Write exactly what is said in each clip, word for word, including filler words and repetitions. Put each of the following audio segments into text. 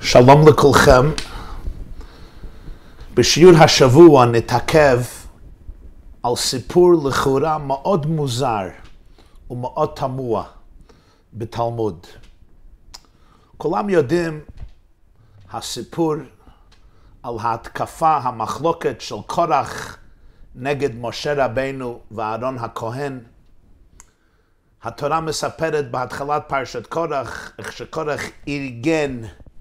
שלום לכולכם. בשיעור השבוע נתעכב על סיפור לכאורה מאוד מוזר ומאוד תמוה בתלמוד. כולם יודעים הסיפור על ההתקפה, המחלוקת של קורח נגד משה רבינו ואהרון הכהן. התורה מספרת בהתחלת פרשת קורח איך שקורח ארגן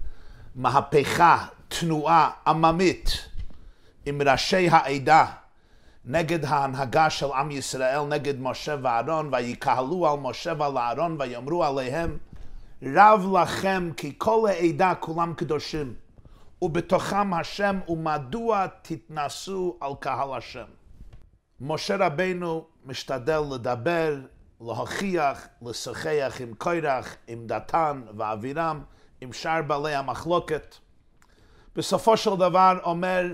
מהפכה, תנועה עממית עם ראשי העדה נגד ההנהגה של עם ישראל, נגד משה ואהרון, ויקהלו על משה ועל אהרון ויאמרו עליהם, רב לכם כי כל העדה כולם קדושים, ובתוכם השם, ומדוע תתנסו על קהל השם. משה רבינו משתדל לדבר, להוכיח, לשוחח עם קורח, עם דתן ואבירם, עם שאר בעלי המחלוקת. בסופו של דבר אומר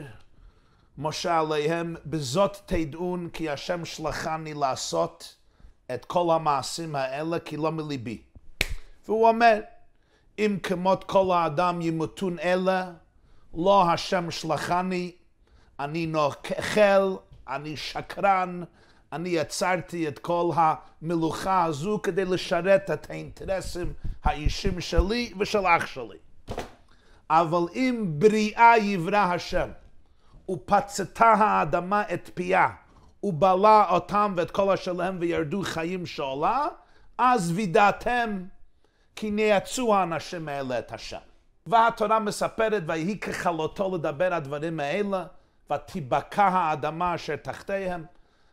משה עליהם, בזאת תדעון כי השם שלחני לעשות את כל המעשים האלה כי לא מליבי. והוא אומר, אם כמות כל האדם ימותון אלה, לא השם שלחני, אני נוכל, אני שקרן, אני יצרתי את כל המלוכה הזו כדי לשרת את האינטרסים האישיים שלי ושל אח שלי. אבל אם בריאה יברא השם, ופצתה האדמה את פיה, ובלע אותם ואת כל השלהם וירדו חיים שעולה, אז וידעתם כי נעצו האנשים האלה את השם. והתורה מספרת, ויהי ככלותו לדבר הדברים האלה, ותבקע האדמה אשר תחתיהם,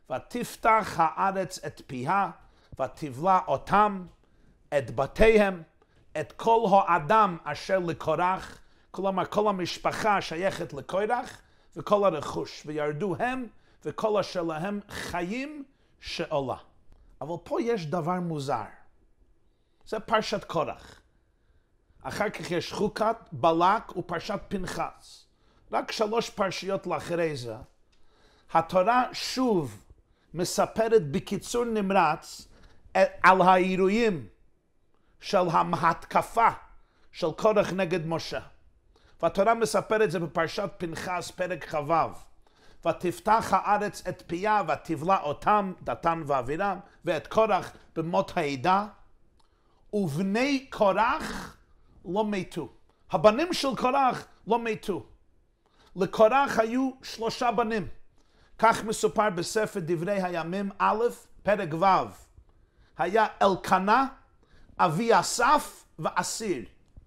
ותפתח הארץ את פיה, ותבלע אותם, את בתיהם, את כל האדם אשר לקורח, כלומר כל המשפחה שייכת לקורח, וכל הרכוש, וירדו הם, וכל אשר להם חיים שעולה. אבל פה יש דבר מוזר. זה פרשת קורח. אחר כך יש חוקת בלק ופרשת פנחס. רק שלוש פרשיות לאחרי זה. התורה שוב מספרת בקיצור נמרץ על האירועים של ההתקפה של קורח נגד משה. והתורה מספרת את זה בפרשת פנחס פרק ח"ו. ותפתח הארץ את פיה ותבלע אותם, דתן ואבירם, ואת קורח במות העדה, ובני קורח לא מתו. הבנים של קורח לא מתו. לקורח היו שלושה בנים. כך מסופר בספר דברי הימים א', פרק ו'. היה אלקנה, אבי אסף ואסיר.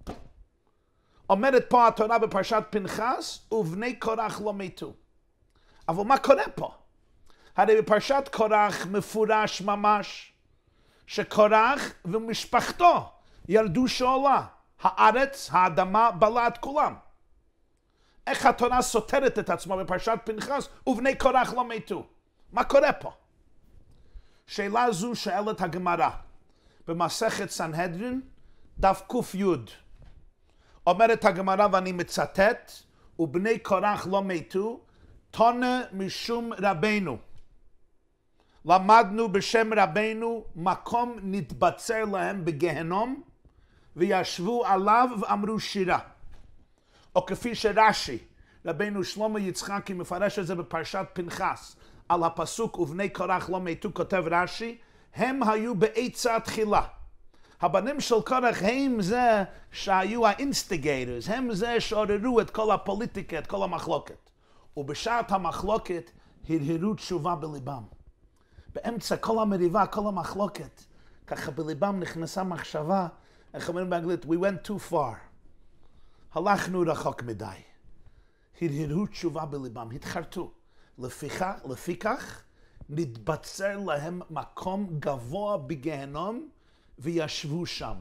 אומרת פה התורה בפרשת פנחס, ובני קורח לא מתו. אבל מה קורה פה? הרי בפרשת קורח מפורש ממש שקורח ומשפחתו ירדו שאולה. הארץ, האדמה, בלעה את כולם. איך התורה סותרת את עצמה בפרשת פנחס, ובני קורח לא מתו? מה קורה פה? שאלה זו שואלת הגמרא במסכת סנהדרין, דף ק"י. אומרת הגמרא, ואני מצטט, ובני קורח לא מתו, תונה משום רבינו. למדנו בשם רבינו, מקום נתבצר להם בגהנום, וישבו עליו ואמרו שירה. או כפי שרש"י, רבינו שלמה יצחקי מפרש את זה בפרשת פנחס, על הפסוק ובני קורח לא מתו, כותב רש"י, הם היו בעצה תחילה. הבנים של קורח הם זה שהיו האינסטיגייטורס, הם זה שעוררו את כל הפוליטיקה, את כל המחלוקת. ובשעת המחלוקת הרהרו תשובה בליבם. באמצע כל המריבה, כל המחלוקת, ככה בליבם נכנסה מחשבה, איך אומרים באנגלית, we went too far. הלכנו רחוק מדי. הרהרו תשובה בליבם, התחרטו. לפיכך, לפיכך נתבצר להם מקום גבוה בגיהנום וישבו שם.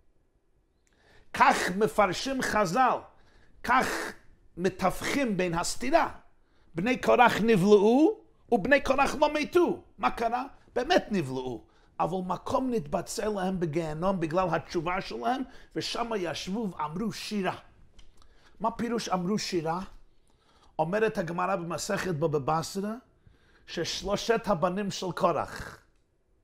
כך מפרשים חז"ל, כך מתווכים בין הסתירה. בני קורח נבלעו ובני קורח לא מתו. מה קרה? באמת נבלעו. אבל מקום נתבצר להם בגיהנום בגלל התשובה שלהם, ושם ישבו ואמרו שירה. מה פירוש אמרו שירה? אומרת הגמרא במסכת בבא בסרא, ששלושת הבנים של קורח,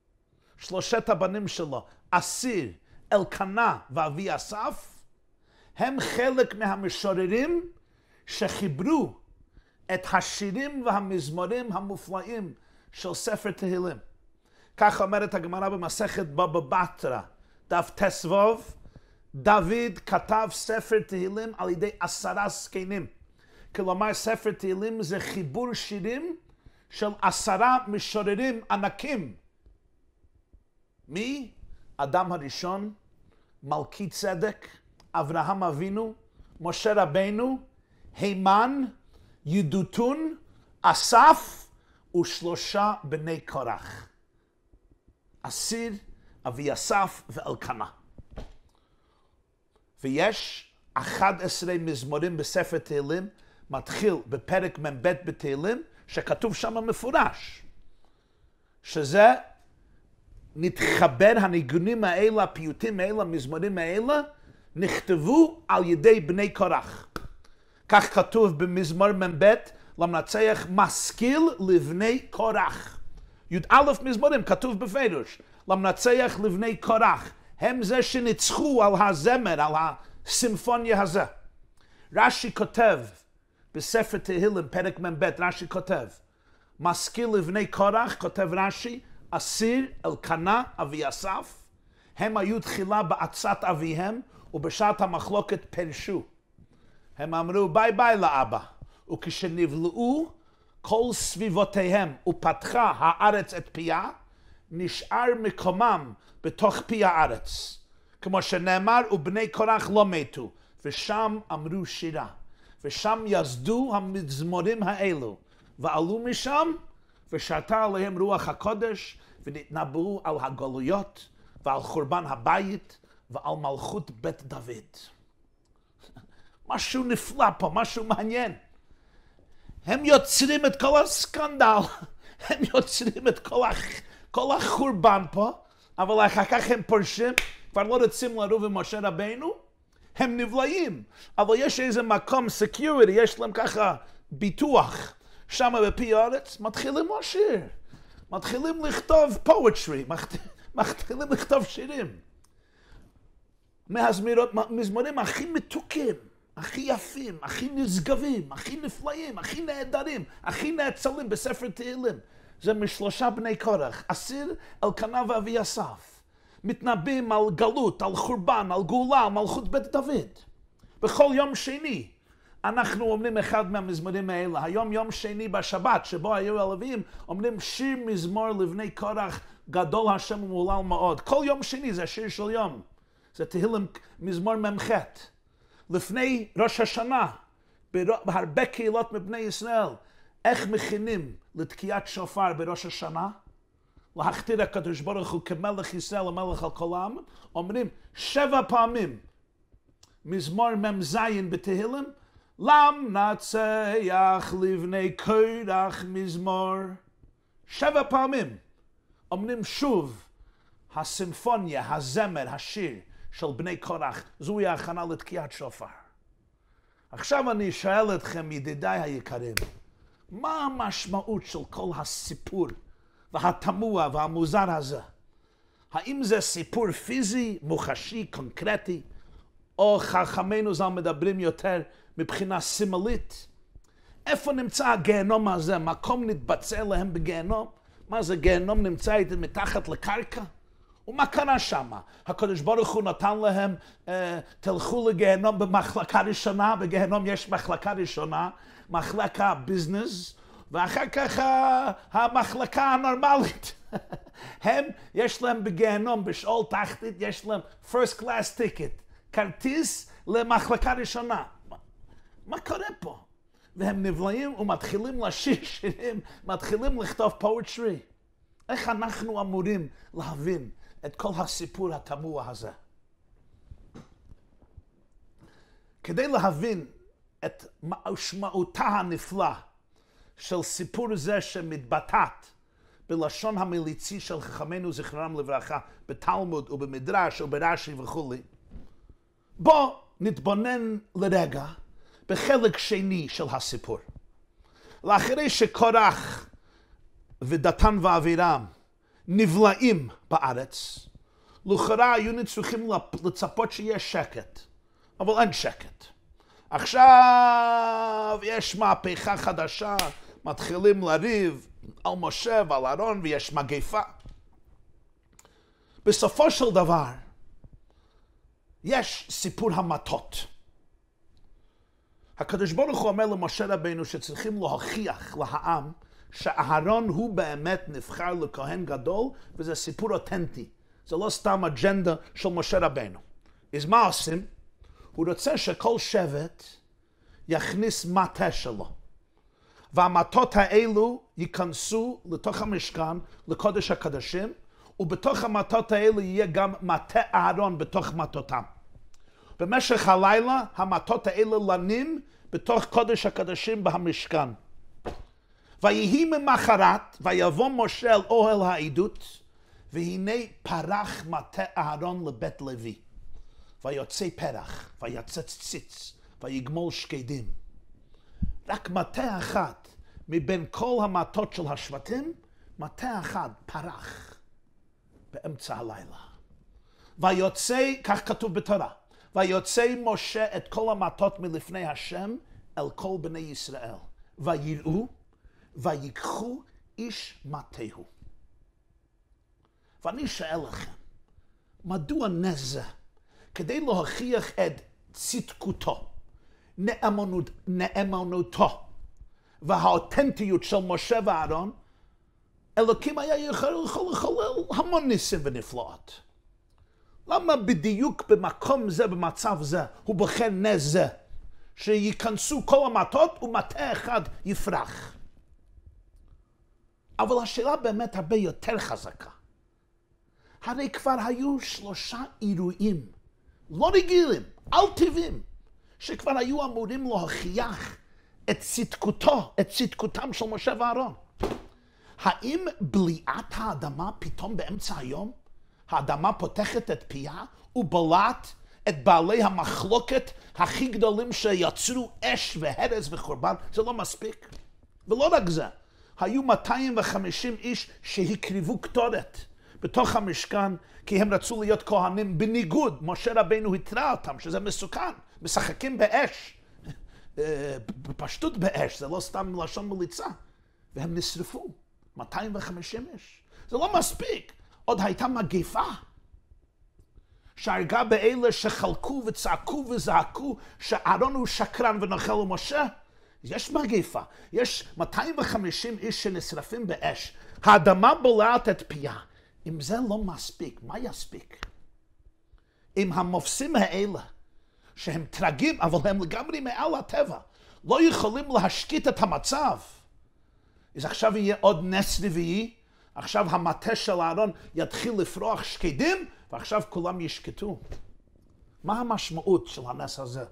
שלושת הבנים שלו, אסיר, אלקנה ואבי אסף, הם חלק מהמשוררים שחיברו את השירים והמזמורים המופלאים של ספר תהילים. כך אומרת הגמרא במסכת בבא בתרא, דף תסבוב, דוד כתב ספר תהילים על ידי עשרה זקנים. כלומר, ספר תהילים זה חיבור שירים של עשרה משוררים ענקים. מי? אדם הראשון, מלכי צדק, אברהם אבינו, משה רבנו, הימן, ידותון, אסף ושלושה בני קורח. אסיר, אביאסף ואלקנה. ויש אחד עשר מזמורים בספר תהילים, מתחיל בפרק מ"ב בתהילים, שכתוב שם מפורש, שזה נתחבר, הניגונים האלה, הפיוטים האלה, המזמורים האלה, נכתבו על ידי בני קורח. כך כתוב במזמור מ"ב, למנצח משכיל לבני קורח. י"א מזמורים כתוב בפירוש, למנצח לבני קורח. הם זה שניצחו על הזמר, על הסימפוניה הזה. רש"י כותב, בספר תהילים, פרק מ"ב, רש"י כותב, משכיל לבני קורח, כותב רש"י, אסיר, אלקנה, אביאסף, הם היו תחילה בעצת אביהם, ובשעת המחלוקת פרשו. הם אמרו ביי ביי לאבא, וכשנבלעו כל סביבותיהם ופתחה הארץ את פיה, נשאר מקומם בתוך פי הארץ. כמו שנאמר, ובני קורח לא מתו, ושם אמרו שירה. ושם יסדו המזמורים האלו, ועלו משם, ושרתה עליהם רוח הקודש, ונתנבאו על הגלויות, ועל חורבן הבית, ועל מלכות בית דוד. משהו נפלא פה, משהו מעניין. הם יוצרים את כל הסקנדל, הם יוצרים את כל, הח... כל החורבן פה, אבל אחר כך הם פורשים, כבר לא רוצים לרוב עם משה רבינו, הם נבלעים, אבל יש איזה מקום security, יש להם ככה ביטוח, שם בפי הארץ, מתחילים לשיר, מתחילים לכתוב poetry, מתחילים לכתוב שירים. מהמזמורים הכי מתוקים, הכי יפים, הכי נשגבים, הכי נפלאים, הכי נהדרים, הכי נאצלים בספר תהילים. זה משלושה בני קורח, אסיר, אלקנה ואביאסף. מתנבאים על גלות, על חורבן, על גאולה, על מלכות בית דוד. בכל יום שני אנחנו אומרים אחד מהמזמורים האלה. היום יום שני בשבת, שבו היו הלוויים, אומרים שיר מזמור לבני קורח, גדול השם ומהולל מאוד. כל יום שני זה שיר של יום. זה תהילים מזמור מ"ח. לפני ראש השנה, בהרבה קהילות מבני ישראל, איך מכינים לתקיעת שופר בראש השנה? להכתיר הקדוש ברוך הוא כמלך ישראל ומלך על כל העם, אומרים שבע פעמים מזמור מ"ז בתהילים, למנצח לבני קורח מזמור. שבע פעמים אומרים שוב הסימפוניה, הזמר, השיר של בני קורח, זוהי ההכנה לתקיעת שופר. עכשיו אני שואל אתכם, ידידיי היקרים, מה המשמעות של כל הסיפור והתמוה והמוזר הזה? האם זה סיפור פיזי, מוחשי, קונקרטי, או חכמינו ז"ל מדברים יותר מבחינה סימלית? איפה נמצא הגיהנום הזה? מקום נתבצע להם בגיהנום? מה זה גיהנום נמצא איתם מתחת לקרקע? ומה קרה שם? הקדוש ברוך הוא נתן להם, אה, תלכו לגיהנום במחלקה ראשונה, בגיהנום יש מחלקה ראשונה, מחלקה ביזנס, ואחר כך המחלקה הנורמלית. הם, יש להם בגיהנום בשאול תחתית, יש להם first class ticket, כרטיס למחלקה ראשונה. מה, מה קורה פה? והם נבלעים ומתחילים לשיר שירים, מתחילים לכתוב poetry. איך אנחנו אמורים להבין את כל הסיפור התמוה הזה? כדי להבין את משמעותה הנפלאה של סיפור זה שמתבטאת בלשון המליצי של חכמינו זכרם לברכה, בתלמוד ובמדרש וברש"י וכו', בוא נתבונן לרגע בחלק שני של הסיפור. לאחרי שקורח ודתן ואבירם נבלעים בארץ, לכאורה היו צריכים לצפות שיהיה שקט. אבל אין שקט. עכשיו יש מהפכה חדשה, מתחילים לריב על משה ועל אהרון ויש מגפה. בסופו של דבר, יש סיפור המטות. הקדוש ברוך הוא אומר למשה רבינו שצריכים להוכיח לעם שאהרון הוא באמת נבחר לכהן גדול, וזה סיפור אותנטי. זה לא סתם אג'נדה של משה רבינו. אז מה עושים? הוא רוצה שכל שבט יכניס מטה שלו. והמטות האלו ייכנסו לתוך המשכן, לקודש הקדשים, ובתוך המטות האלו יהיה גם מטה אהרון בתוך מטותם. במשך הלילה המטות האלו לנים בתוך קודש הקדשים במשכן. ויהי ממחרת, ויבוא משה אל אוהל העדות, והנה פרח מטה אהרון לבית לוי. ויוצא פרח, ויצץ ציץ, ויגמול שקדים. רק מטה אחד מבין כל המטות של השבטים, מטה אחד פרח באמצע הלילה. ויוצא, כך כתוב בתורה, ויוצא משה את כל המטות מלפני השם אל כל בני ישראל. ויראו, ויקחו איש מטהו. ואני שואל לכם, מדוע נזה? כדי להוכיח את צדקותו, נאמנות, נאמנותו, והאותנטיות של משה ואהרון, אלוקים היה יכול לחולל המון ניסים ונפלאות. למה בדיוק במקום זה, במצב זה, הוא בוחר נזה, שייכנסו כל המטות ומטה אחד יפרח? אבל השאלה באמת הרבה יותר חזקה. הרי כבר היו שלושה אירועים, לא רגילים, על טבעים, שכבר היו אמורים להוכיח את צדקותו, את צדקותם של משה ואהרון. האם בליעת האדמה פתאום באמצע היום, האדמה פותחת את פיה ובלעת את בעלי המחלוקת הכי גדולים שיצרו אש והרס וחורבן? זה לא מספיק. ולא רק זה, היו מאתיים וחמישים איש שהקריבו קטורת בתוך המשכן, כי הם רצו להיות כהנים בניגוד. משה רבינו התראה אותם שזה מסוכן, משחקים באש, בפשטות באש, זה לא סתם לשון מליצה. והם נשרפו, מאתיים וחמישים איש. זה לא מספיק. עוד הייתה מגפה שהרגה באלה שחלקו וצעקו וזעקו שאהרון הוא שקרן ונוכל למשה. יש מגפה, יש מאתיים וחמישים איש שנשרפים באש. האדמה בולעת את פיה. אם זה לא מספיק, מה יספיק? אם המופסים האלה, שהם טרגים, אבל הם לגמרי מעל הטבע, לא יכולים להשקיט את המצב, אז עכשיו יהיה עוד נס רביעי, עכשיו המטה של אהרון יתחיל לפרוח שקדים, ועכשיו כולם ישקטו. מה המשמעות של הנס הזה?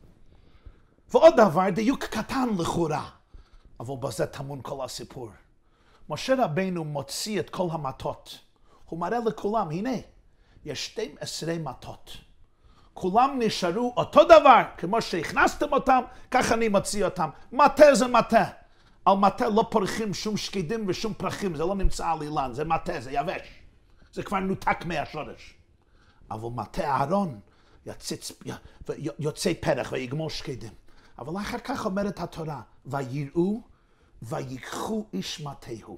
ועוד דבר, דיוק קטן לכאורה, אבל בזה טמון כל הסיפור. משה רבינו מוציא את כל המטות. הוא מראה לכולם, הנה, יש שתים עשרה מטות. כולם נשארו אותו דבר, כמו שהכנסתם אותם, כך אני מוציא אותם. מטה זה מטה. על מטה לא פורחים שום שקדים ושום פרחים, זה לא נמצא על אילן, זה מטה, זה יבש. זה כבר נותק מהשורש. אבל מטה אהרון יציץ, יוצא פרח ויגמול שקדים. אבל אחר כך אומרת התורה, ויראו ויקחו איש מטהו.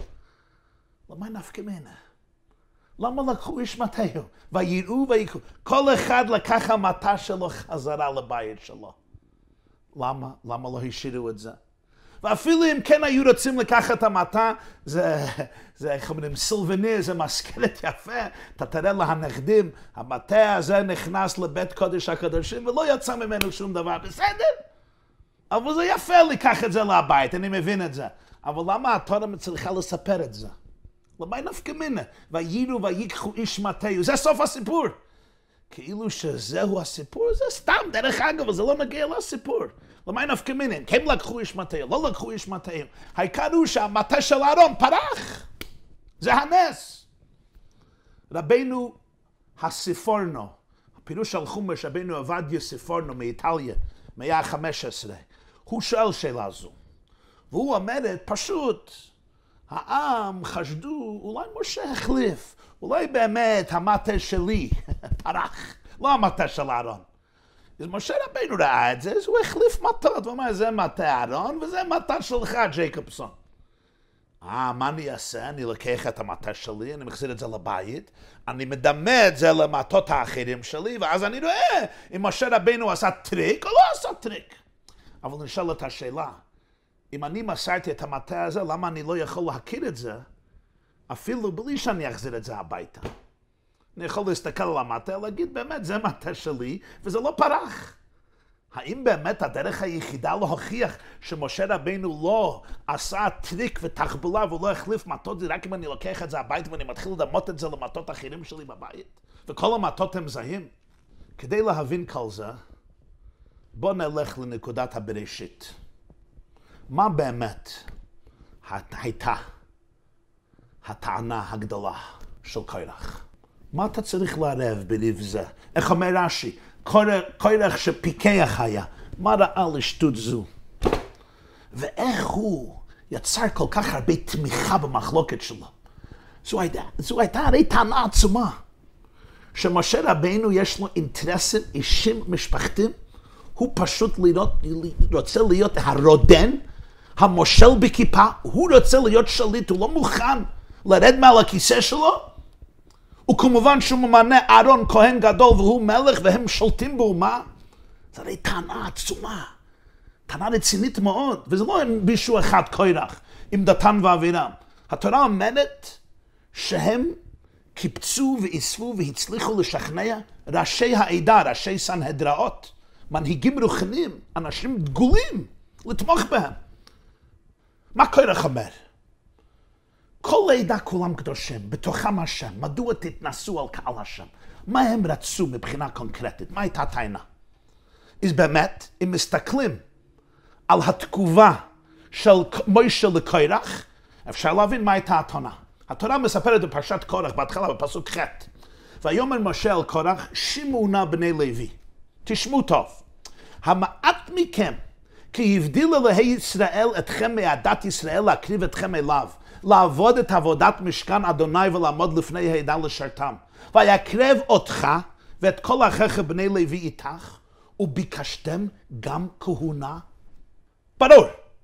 למה נפקא מינה? למה לקחו איש מטהו? ויראו ויקחו. כל אחד לקח המטה שלו חזרה לבית שלו. למה? למה לא השאירו את זה? ואפילו אם כן היו רוצים לקחת את המטה, זה, זה, איך אומרים, סילבני, זה מזכרת יפה. אתה תראה להנכדים, המטה הזה נכנס לבית קודש הקדושים ולא יצא ממנו שום דבר. בסדר? אבל זה יפה לקח את זה לבית, אני מבין את זה. אבל למה התורה צריכה לספר את זה? למה נפקא מינה? ויראו ויקחו איש מטהו. זה סוף הסיפור. כאילו שזהו הסיפור, זה סתם, דרך אגב, זה לא נגיע לסיפור. למה נפקא מינה? כן לקחו איש מטהו, לא לקחו איש מטהו. העיקר הוא שהמטה של אהרון פרח. זה הנס. רבינו הסיפורנו, הפירוש על חומש, רבינו עובדיה סיפורנו מאיטליה, מאה ה-חמש עשרה. הוא שואל שאלה זו. והוא אומרת, פשוט, העם חשדו, אולי משה החליף, אולי באמת המטה שלי פרח, לא המטה של אהרון. אז משה רבינו ראה את זה, אז הוא החליף מטות, ואומר, זה מטה אהרון, וזה מטה שלך, ג'ייקובסון. אה, מה אני אעשה? אני לוקח את המטה שלי, אני מחזיר את זה לבית, אני מדמה את זה למטות האחרים שלי, ואז אני רואה אם משה רבינו עשה טריק או לא עשה טריק. אבל נשאל את השאלה, אם אני מסרתי את המטה הזה, למה אני לא יכול להכיר את זה, אפילו בלי שאני אחזיר את זה הביתה? אני יכול להסתכל על המטה, להגיד באמת, זה מטה שלי, וזה לא פרח. האם באמת הדרך היחידה להוכיח שמשה רבינו לא עשה טריק ותחבולה ולא החליף מטות, זה רק אם אני לוקח את זה הביתה ואני מתחיל לדמות את זה למטות אחרים שלי בבית? וכל המטות הם זהים. כדי להבין כל זה, בוא נלך לנקודת הבראשית. מה באמת הייתה הטענה הגדולה של קורח? מה אתה צריך לערב בריב זה? איך אומר רש"י? קורח שפיקח היה, מה ראה לשטות זו? ואיך הוא יצר כל כך הרבה תמיכה במחלוקת שלו? זו הייתה, זו הייתה הרי טענה עצומה, שמשה רבינו יש לו אינטרסים אישיים משפחתיים, הוא פשוט לראות, רוצה להיות הרודן, המושל בכיפה, הוא רוצה להיות שליט, הוא לא מוכן לרד מעל הכיסא שלו, וכמובן שהוא ממנה אהרון כהן גדול והוא מלך והם שולטים באומה. זה הרי טענה עצומה, טענה רצינית מאוד, וזה לא עם מישהו אחד קורח, עם דתן ואבירם. התורה אומרת שהם קיבצו ואיספו והצליחו לשכנע ראשי העדה, ראשי סנהדראות, מנהיגים רוחניים, אנשים דגולים, לתמוך בהם. מה קורח אומר? כל העדה כולם קדושים, בתוכם השם, מדוע תתנסו על קהל השם? מה הם רצו מבחינה קונקרטית? מה הייתה הטענה? אז באמת, אם מסתכלים על התגובה של מוישה לקורח, אפשר להבין מה הייתה הטענה. התורה מספרת בפרשת קורח, בהתחלה בפסוק ח' ויאמר משה אל קורח, שמעו נא בני לוי, תשמעו טוב, המעט מכם, כי הבדיל אלוהי ישראל אתכם מעדת ישראל להקריב אתכם אליו, לעבוד את עבודת משכן אדוני ולעמוד לפני העדה לשרתם. ויקרב אותך ואת כל אחיך בני לוי איתך, וביקשתם גם כהונה. ברור,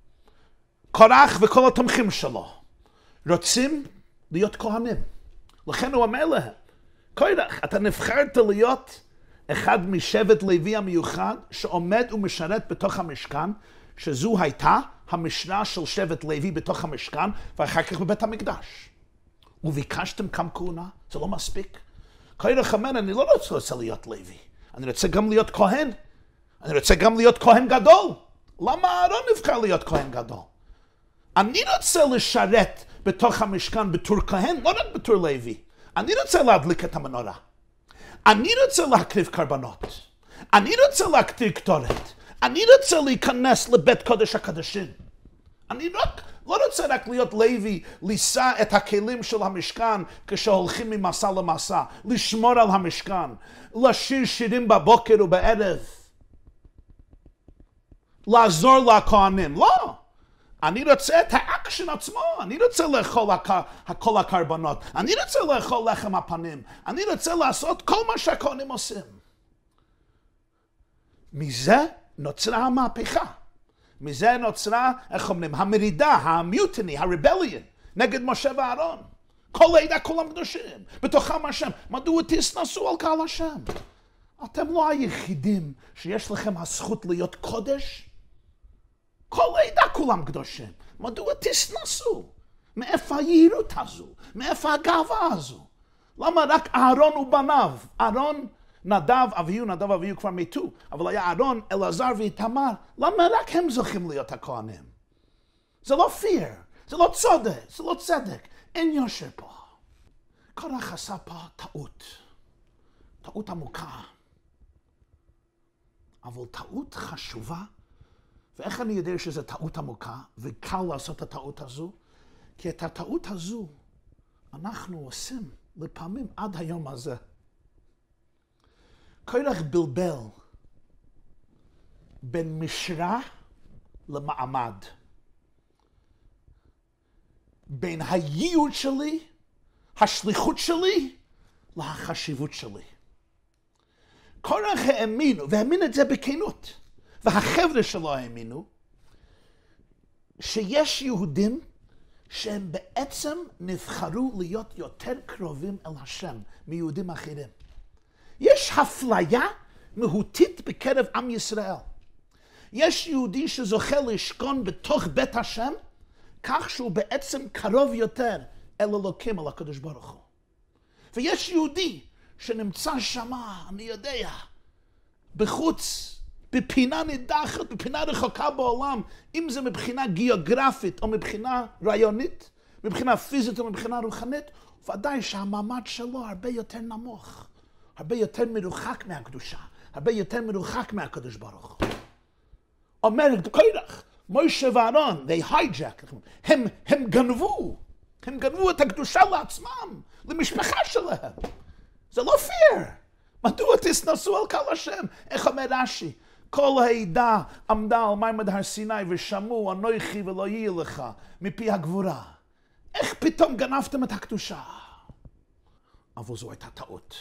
קורח וכל התומכים שלו רוצים להיות כהנים. לכן הוא אומר להם, קורח, אתה נבחרת להיות אחד משבט לוי המיוחד שעומד ומשרת בתוך המשכן, שזו הייתה המשנה של שבט לוי בתוך המשכן, ואחר כך בבית המקדש. וביקשתם כמה כהונה, זה לא מספיק. קורח אומר, אני לא רוצה להיות לוי, אני רוצה גם להיות כהן. אני רוצה גם להיות כהן גדול. למה אהרון נבחר להיות כהן גדול? אני רוצה לשרת בתוך המשכן בתור כהן, לא רק בתור לוי. אני רוצה להדליק את המנורה. אני רוצה להקריב קרבנות. אני רוצה להקטיר קטורת. אני רוצה להיכנס לבית קודש הקדשים. אני רק, לא רוצה רק להיות לוי, לישא את הכלים של המשכן כשהולכים ממסע למסע, לשמור על המשכן, לשיר שירים בבוקר ובערב, לעזור לכהנים. לא. אני רוצה את האקשן עצמו, אני רוצה לאכול כל הקרבנות, אני רוצה לאכול לחם הפנים, אני רוצה לעשות כל מה שהכהנים עושים. מזה נוצרה המהפכה. מזה נוצרה, איך אומרים, המרידה, המיוטני, הרבליון, נגד משה ואהרון. כל העדה כולם קדושים, בתוכם השם. מדוע תתנסו על קהל השם? אתם לא היחידים שיש לכם הזכות להיות קודש? כל העדה כולם קדושים. מדוע תתנסו? מאיפה היהירות הזו? מאיפה הגאווה הזו? למה רק אהרון ובניו? אהרון, נדב, אביהו, נדב, אביהו כבר מתו, אבל היה אהרון, אלעזר ואיתמר. למה רק הם זוכים להיות הכהנים? זה לא פיר, זה לא צודק, זה לא צדק. אין יושר פה. קורח עשה פה טעות. טעות עמוקה. אבל טעות חשובה. ואיך אני יודע שזו טעות עמוקה, וקל לעשות את הטעות הזו? כי את הטעות הזו אנחנו עושים לפעמים עד היום הזה. קורח בלבל בין משרה למעמד. בין הייעוד שלי, השליחות שלי, לחשיבות שלי. קורח האמינו, והאמין את זה בכנות, והחבר'ה שלו האמינו, שיש יהודים שהם בעצם נבחרו להיות יותר קרובים אל השם מיהודים אחרים. יש אפליה מהותית בקרב עם ישראל. יש יהודי שזוכה לשכון בתוך בית השם, כך שהוא בעצם קרוב יותר אל אלוקים, אל הקדוש ברוך הוא. ויש יהודי שנמצא שמה, אני יודע, בחוץ, בפינה נידחת, בפינה רחוקה בעולם, אם זה מבחינה גיאוגרפית או מבחינה רעיונית, מבחינה פיזית או מבחינה רוחנית, ודאי שהמעמד שלו הרבה יותר נמוך, הרבה יותר מרוחק מהקדושה, הרבה יותר מרוחק מהקדוש ברוך הוא. אומר קורח, מוישה ואהרון, they hijack, הם, הם גנבו, הם גנבו את הקדושה לעצמם, למשפחה שלהם. זה לא פייר. מדוע תסנסו על כל השם? איך אומר רש"י? כל העדה עמדה על מעמד הר סיני ושמעו אנוכי ולא יהיה לך מפי הגבורה. איך פתאום גנבתם את הקדושה? אבל זו הייתה טעות.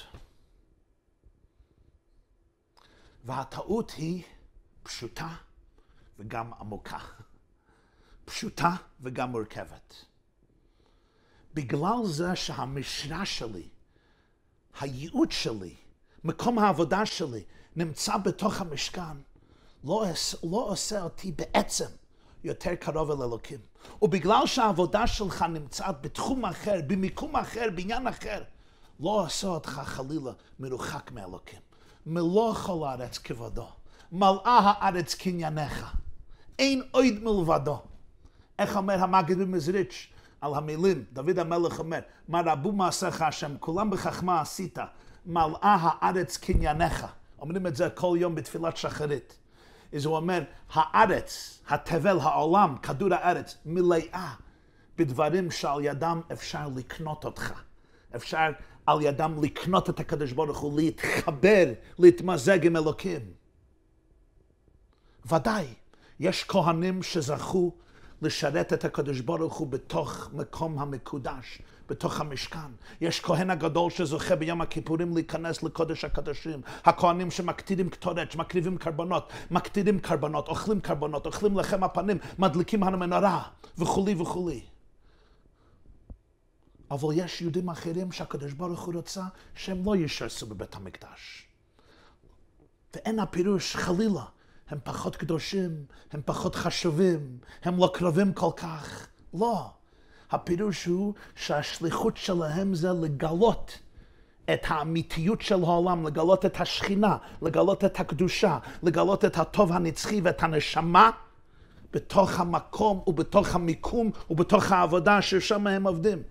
והטעות היא פשוטה וגם עמוקה. פשוטה וגם מורכבת. בגלל זה שהמשרה שלי, הייעוד שלי, מקום העבודה שלי, נמצא בתוך המשכן, לא, לא עושה אותי בעצם יותר קרוב אל אלוקים. ובגלל שהעבודה שלך נמצאת בתחום אחר, במיקום אחר, בעניין אחר, לא עושה אותך חלילה מרוחק מאלוקים. מלוא כל הארץ כבודו, מלאה הארץ קנייניך, אין עוד מלבדו. איך אומר המגיד במזריץ' על המילים, דוד המלך אומר, מה רבו מעשיך השם, כולם בחכמה עשית, מלאה הארץ קנייניך. אומרים את זה כל יום בתפילת שחרית. אז הוא אומר, הארץ, התבל, העולם, כדור הארץ, מלאה בדברים שעל ידם אפשר לקנות אותך. אפשר על ידם לקנות את הקדוש ברוך הוא, להתחבר, להתמזג עם אלוקים. ודאי, יש כהנים שזכו לשרת את הקדוש ברוך הוא בתוך מקום המקודש, בתוך המשכן. יש כהן הגדול שזוכה ביום הכיפורים להיכנס לקודש הקדושים. הכהנים שמקטירים קטורת, שמקריבים קרבנות, מקטירים קרבנות, אוכלים קרבנות, אוכלים לחם הפנים, מדליקים המנורה, וכולי וכולי. אבל יש יהודים אחרים שהקדוש ברוך הוא רוצה שהם לא ישרסו בבית המקדש. ואין הפירוש חלילה. הם פחות קדושים, הם פחות חשובים, הם לא קרבים כל כך. לא. הפירוש הוא שהשליחות שלהם זה לגלות את האמיתיות של העולם, לגלות את השכינה, לגלות את הקדושה, לגלות את הטוב הנצחי ואת הנשמה בתוך המקום ובתוך המיקום ובתוך העבודה ששם הם עובדים.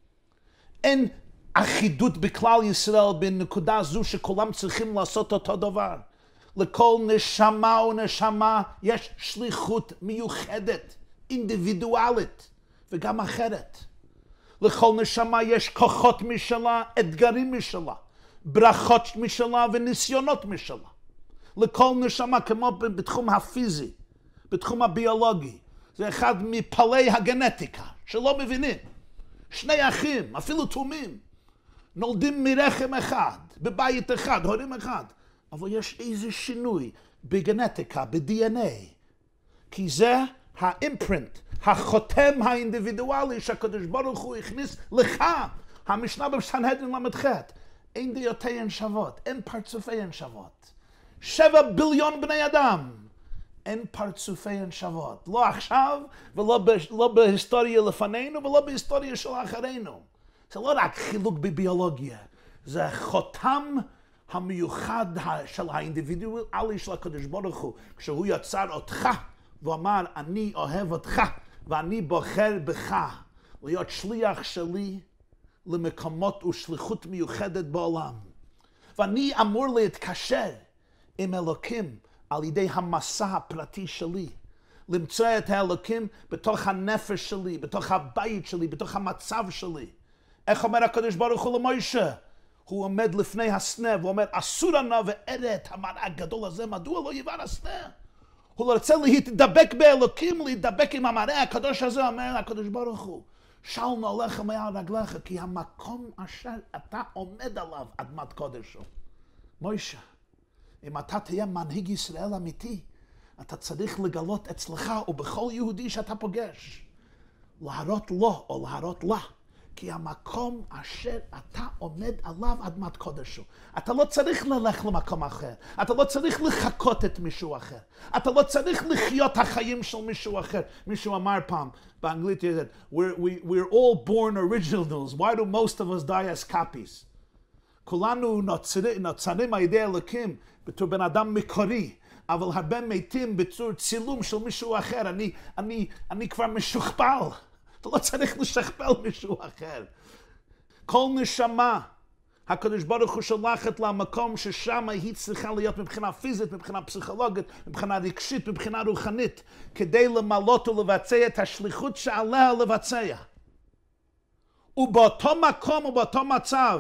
אין אחידות בכלל ישראל בנקודה זו שכולם צריכים לעשות אותו דבר. לכל נשמה ונשמה יש שליחות מיוחדת, אינדיבידואלית וגם אחרת. לכל נשמה יש כוחות משלה, אתגרים משלה, ברכות משלה וניסיונות משלה. לכל נשמה, כמו בתחום הפיזי, בתחום הביולוגי, זה אחד מפעלי הגנטיקה שלא מבינים. שני אחים, אפילו תאומים, נולדים מרחם אחד, בבית אחד, הורים אחד. אבל יש איזה שינוי בגנטיקה, ב-די אן איי. כי זה האימפרינט, החותם האינדיבידואלי שהקדוש ברוך הוא הכניס לך. המשנה בסנהדרין למ"ח, אין דעותיהן שוות, אין פרצופיהן שוות. שבע ביליון בני אדם, אין פרצופיהן שוות. לא עכשיו ולא ב- לא בהיסטוריה לפנינו ולא בהיסטוריה של אחרינו. זה לא רק חילוק בביולוגיה, זה חותם המיוחד של האינדיבידואלי של הקדוש ברוך הוא, כשהוא יצר אותך ואמר, אני אוהב אותך ואני בוחר בך להיות שליח שלי למקומות ושליחות מיוחדת בעולם. ואני אמור להתקשר עם אלוקים על ידי המסע הפרטי שלי, למצוא את האלוקים בתוך הנפש שלי, בתוך הבית שלי, בתוך המצב שלי. איך אומר הקדוש ברוך הוא למוישה? הוא עומד לפני הסנה ואומר, אסור נא ואראה את המראה הגדול הזה, מדוע לא יבער הסנה? הוא רוצה להתדבק באלוקים, להתדבק עם המראה הקדוש הזה, אומר הקדוש ברוך הוא, של נעליך מעל רגליך, כי המקום אשר אתה עומד עליו, אדמת קודש הוא. מוישה, אם אתה תהיה מנהיג ישראל אמיתי, אתה צריך לגלות אצלך ובכל יהודי שאתה פוגש, להראות לו או להראות לה, כי המקום אשר אתה עומד עליו אדמת קודש הוא. אתה לא צריך ללך למקום אחר, אתה לא צריך לחכות את מישהו אחר, אתה לא צריך לחיות החיים של מישהו אחר. מישהו אמר פעם, באנגלית, we're, we, we're all born originals, why do most of us die as copies? כולנו נוצרים, נוצרים על ידי אלוקים בתור בן אדם מקורי, אבל הרבה מתים בתור צילום של מישהו אחר. אני, אני, אני כבר משוכפל. אתה לא צריך לשכפל מישהו אחר. כל נשמה, הקדוש ברוך הוא שולחת למקום ששם היא צריכה להיות מבחינה פיזית, מבחינה פסיכולוגית, מבחינה רגשית, מבחינה רוחנית, כדי למלות ולבצע את השליחות שעליה לבצע. ובאותו מקום ובאותו מצב,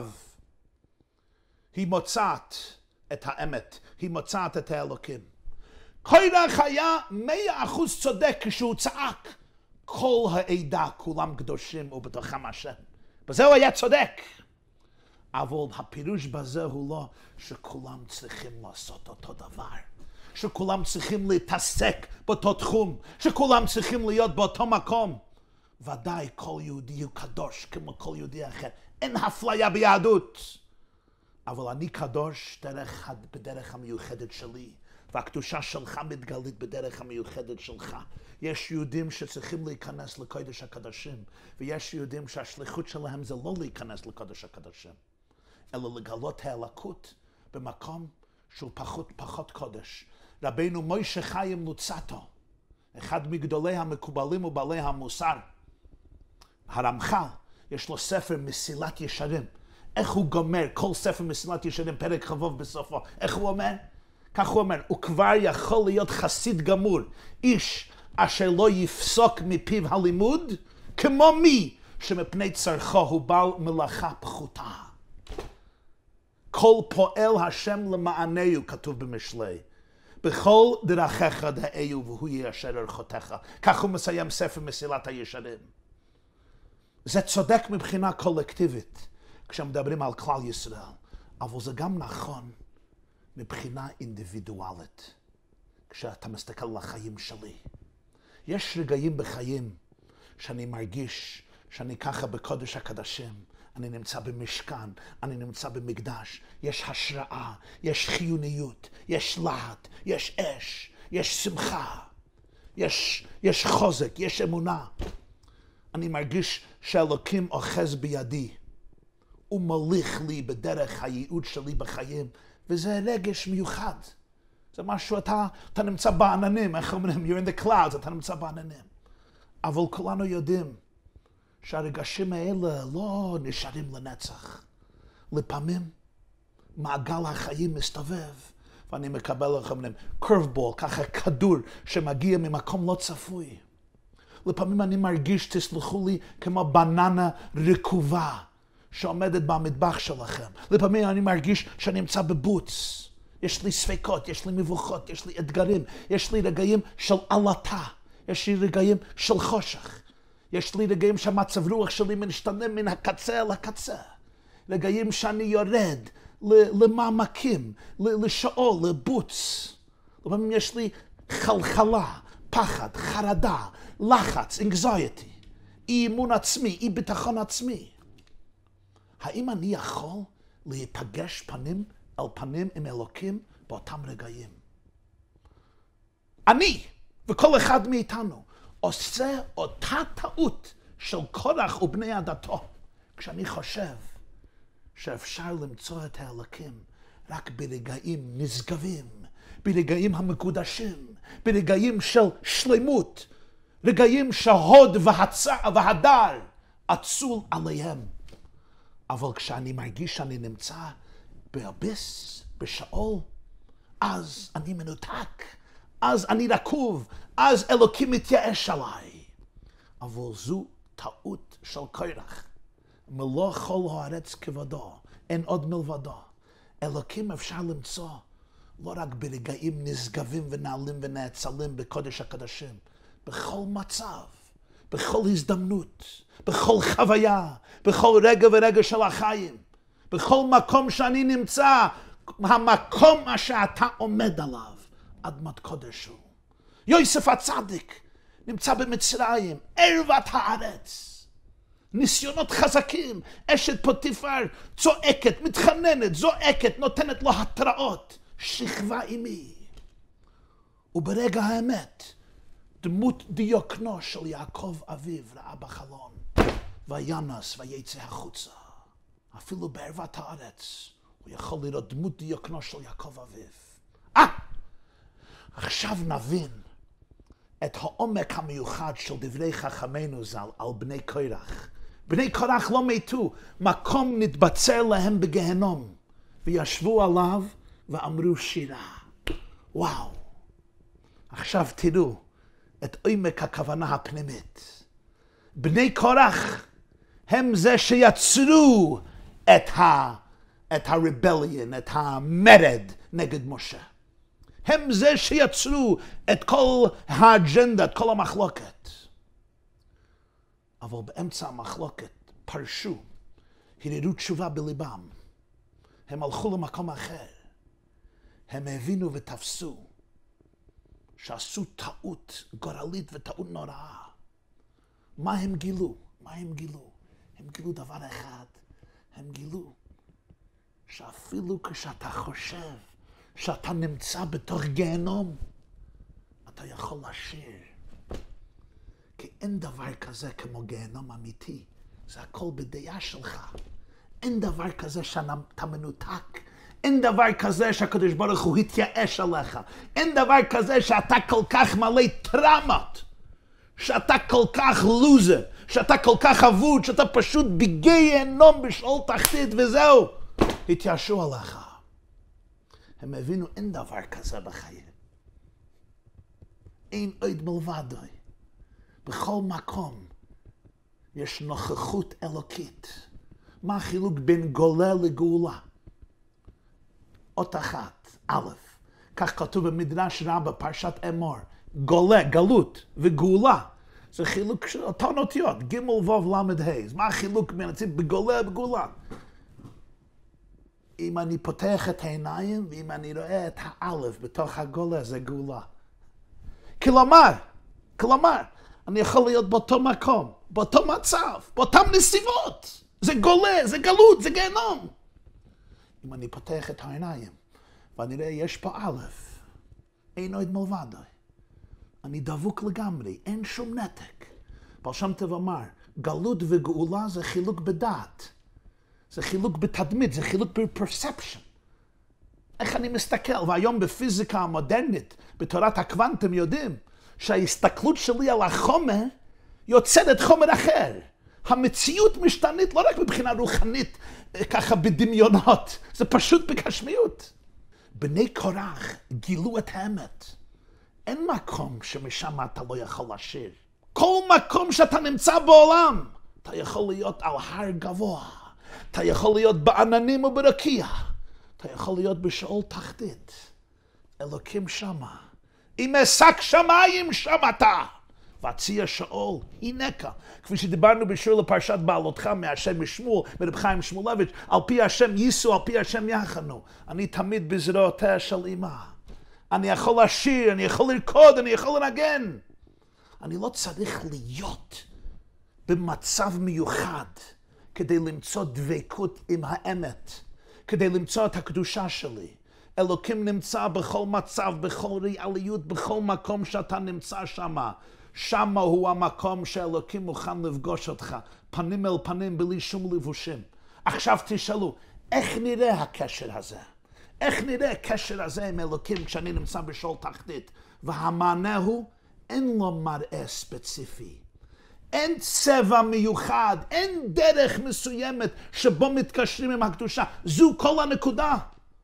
היא מוצאת את האמת, היא מוצאת את האלוקים. קורח היה מאה אחוז צודק כשהוא צעק, כל העדה כולם קדושים ובתוכם השם. בזה הוא היה צודק. אבל הפירוש בזה הוא לא שכולם צריכים לעשות אותו דבר. שכולם צריכים להתעסק באותו תחום. שכולם צריכים להיות באותו מקום. ודאי כל יהודי הוא קדוש כמו כל יהודי אחר. אין אפליה ביהדות. אבל אני קדוש דרך, בדרך המיוחדת שלי. והקדושה שלך מתגלית בדרך המיוחדת שלך. יש יהודים שצריכים להיכנס לקודש הקדושים, ויש יהודים שהשליחות שלהם זה לא להיכנס לקודש הקדושים, אלא לגלות האלוקות במקום שהוא פחות פחות קודש. רבינו מוישה חיים לוצאטו, אחד מגדולי המקובלים ובעלי המוסר, הרמח"ל, יש לו ספר מסילת ישרים. איך הוא גומר כל ספר מסילת ישרים, פרק חבוב בסופו? איך הוא אומר? כך הוא אומר, הוא כבר יכול להיות חסיד גמור, איש אשר לא יפסוק מפיו הלימוד, כמו מי שמפני צרכו הוא בעל מלאכה פחותה. כל פועל השם למענהו, כתוב במשלי. בכל דרכיך דאהו והוא יישר אורחותיך. כך הוא מסיים ספר מסילת הישרים. זה צודק מבחינה קולקטיבית, כשמדברים על כלל ישראל, אבל זה גם נכון מבחינה אינדיבידואלית, כשאתה מסתכל על החיים שלי. יש רגעים בחיים שאני מרגיש שאני ככה בקודש הקדשים, אני נמצא במשכן, אני נמצא במקדש, יש השראה, יש חיוניות, יש להט, יש אש, יש שמחה, יש, יש חוזק, יש אמונה. אני מרגיש שאלוקים אוחז בידי, הוא מוליך לי בדרך הייעוד שלי בחיים, וזה רגש מיוחד. זה משהו, אתה, אתה נמצא בעננים, איך אומרים, you're in the clouds, אתה נמצא בעננים. אבל כולנו יודעים שהרגשים האלה לא נשארים לנצח. לפעמים מעגל החיים מסתובב, ואני מקבל, איך אומרים, curveball, ככה כדור שמגיע ממקום לא צפוי. לפעמים אני מרגיש, תסלחו לי, כמו בננה רקובה שעומדת במטבח שלכם. לפעמים אני מרגיש שאני נמצא בבוץ. יש לי ספקות, יש לי מבוכות, יש לי אתגרים, יש לי רגעים של עלטה, יש לי רגעים של חושך, יש לי רגעים שהמצב רוח שלי משתנה מן הקצה אל הקצה, רגעים שאני יורד למעמקים, לשאול, לבוץ. לפעמים יש לי חלחלה, פחד, חרדה, לחץ, anxiety, אי אמון עצמי, אי ביטחון עצמי. האם אני יכול להיפגש פנים על פנים עם אלוקים באותם רגעים? אני וכל אחד מאיתנו עושה אותה טעות של קורח ובני עדתו, כשאני חושב שאפשר למצוא את האלוקים רק ברגעים נשגבים, ברגעים המקודשים, ברגעים של שלמות, רגעים שההוד והצע והדר אצול עליהם. אבל כשאני מרגיש שאני נמצא באביס, בשאול, אז אני מנותק, אז אני רקוב, אז אלוקים מתייאש עליי. אבל זו טעות של קורח. מלוא כל הארץ כבודו, אין עוד מלבדו. אלוקים אפשר למצוא לא רק ברגעים נשגבים ונעלים ונאצלים בקודש הקדשים, בכל מצב, בכל הזדמנות, בכל חוויה, בכל רגע ורגע של החיים, בכל מקום שאני נמצא, המקום שאתה עומד עליו, אדמת קודש הוא. יוסף הצדיק נמצא במצרים, ערוות הארץ. ניסיונות חזקים, אשת פוטיפר צועקת, מתחננת, זועקת, נותנת לו התראות. שכבה עימי. וברגע האמת, דמות דיוקנו של יעקב אביו ראה בחלון, וינס ויצא החוצה. אפילו בערוות הארץ, הוא יכול לראות דמות דיוקנו של יעקב אביו. אה! עכשיו נבין את העומק המיוחד של דברי חכמינו ז"ל על בני קורח. בני קורח לא מתו, מקום נתבצר להם בגהנום, וישבו עליו ואמרו שירה. וואו. עכשיו תראו את עומק הכוונה הפנימית. בני קורח הם זה שיצרו את ה את הרבליון, את המרד נגד משה. הם זה שיצרו את כל האג'נדה, את כל המחלוקת. אבל באמצע המחלוקת פרשו, הרהרו תשובה בליבם. הם הלכו למקום אחר. הם הבינו ותפסו שעשו טעות גורלית וטעות נוראה. מה הם גילו? מה הם גילו? הם גילו דבר אחד. הם גילו שאפילו כשאתה חושב שאתה נמצא בתוך גיהנום, אתה יכול לשיר. כי אין דבר כזה כמו גיהנום אמיתי. זה הכל בדעה שלך. אין דבר כזה שאתה מנותק. אין דבר כזה שהקדוש ברוך הוא התייאש עליך. אין דבר כזה שאתה כל כך מלא טראומות. שאתה כל כך לוזר. שאתה כל כך אבוד. שאתה פשוט בגיהנום בשאול תחתית וזהו. התייאשו עליך. הם הבינו אין דבר כזה בחיים. אין עוד מלבדוי. בכל מקום יש נוכחות אלוקית. מה החילוק בין גולה לגאולה? אות אחת, א', כך כתוב במדרש רבה, פרשת אמור. גולה, גלות וגאולה. זה חילוק של אותן אותיות, ג' ו' למד ה'. מה החילוק בין הצים בגולה ובגאולה? אם אני פותח את העיניים, ואם אני רואה את האלף בתוך הגולה, זה גאולה. כלומר, כלומר, אני יכול להיות באותו מקום, באותו מצב, באותן נסיבות. זה גולה, זה גלות, זה גיהנום. אם אני פותח את העיניים, ואני רואה, יש פה אלף, אין עוד מלבדו. אני דבוק לגמרי, אין שום נתק. בעל שם טוב אמר, גלות וגאולה זה חילוק בדעת. זה חילוק בתדמית, זה חילוק בפרספשן. איך אני מסתכל? והיום בפיזיקה המודרנית, בתורת הקוונטים יודעים, שההסתכלות שלי על החומר יוצרת חומר אחר. המציאות משתנית לא רק מבחינה רוחנית, ככה בדמיונות, זה פשוט בגשמיות. בני קורח גילו את האמת. אין מקום שמשם אתה לא יכול לשיר. כל מקום שאתה נמצא בעולם, אתה יכול להיות על הר גבוה. אתה יכול להיות בעננים וברקיע. אתה יכול להיות בשאול תחתית. אלוקים שמה. אם אשק שמיים שמעת. והציע שאול, הנקה. כפי שדיברנו בשיעור לפרשת בעלותך מהשם משמואל, מרב חיים שמואלביץ', על פי השם ייסו, על פי השם יחנו. אני תמיד בזרועותיה של אמא. אני יכול לשיר, אני יכול לרקוד, אני יכול לנגן. אני לא צריך להיות במצב מיוחד כדי למצוא דבקות עם האמת, כדי למצוא את הקדושה שלי. אלוקים נמצא בכל מצב, בכל ריאליות, בכל מקום שאתה נמצא שמה. שמה הוא המקום שאלוקים מוכן לפגוש אותך, פנים אל פנים בלי שום לבושים. עכשיו תשאלו, איך נראה הקשר הזה? איך נראה הקשר הזה עם אלוקים כשאני נמצא בשאול תחתית? והמענה הוא, אין לו מראה ספציפי. אין צבע מיוחד, אין דרך מסוימת שבו מתקשרים עם הקדושה. זו כל הנקודה.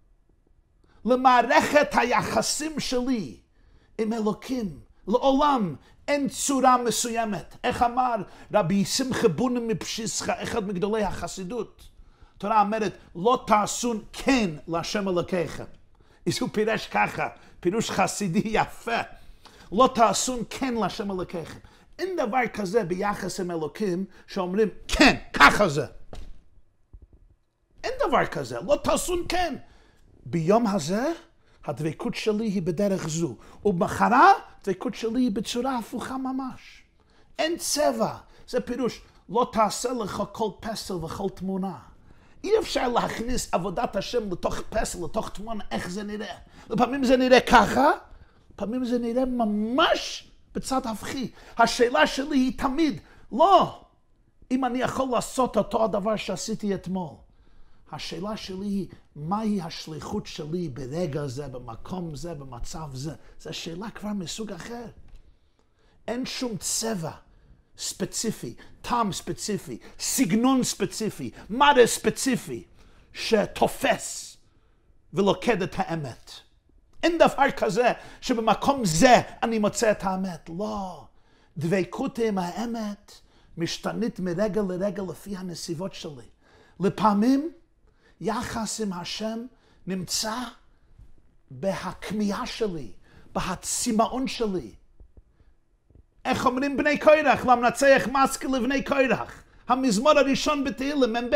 למערכת היחסים שלי עם אלוקים, לעולם אין צורה מסוימת. איך אמר רבי שמחה בונה מפשיסחה, אחד מגדולי החסידות? התורה אומרת, לא תעשון כן להשם אלוקיכם. אז הוא פירש ככה, פירוש חסידי יפה. לא תעשון כן להשם אלוקיכם. אין דבר כזה ביחס עם אלוקים שאומרים, כן, ככה זה. אין דבר כזה, לא תעשון כן. ביום הזה, הדבקות שלי היא בדרך זו, ובמחרה, הדבקות שלי היא בצורה הפוכה ממש. אין צבע, זה פירוש, לא תעשה לך כל פסל וכל תמונה. אי אפשר להכניס עבודת השם לתוך פסל, לתוך תמונה, איך זה נראה. לפעמים זה נראה ככה, לפעמים זה נראה ממש בצד הפכי. השאלה שלי היא תמיד, לא, אם אני יכול לעשות אותו הדבר שעשיתי אתמול. השאלה שלי היא, מהי השליחות שלי ברגע זה, במקום זה, במצב זה? זו שאלה כבר מסוג אחר. אין שום צבע ספציפי, טעם ספציפי, סגנון ספציפי, מראה ספציפי, שתופס ולוקד את האמת. אין דבר כזה שבמקום זה אני מוצא את האמת. לא. דבקות עם האמת משתנית מרגע לרגע לפי הנסיבות שלי. לפעמים יחס עם השם נמצא בהכמיהה שלי, בהצמאון שלי. איך אומרים בני קורח? למנצח מסקל לבני קורח. המזמור הראשון בתהילים, מ"ב.